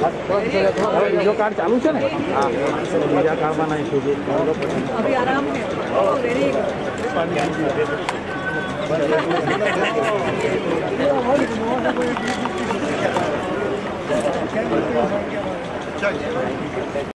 બીજો કાર્ડ ચાલુ છે ને? હા, બીજા કાર્ડમાં નાખ્યું છે. अभी आराम है. Very good.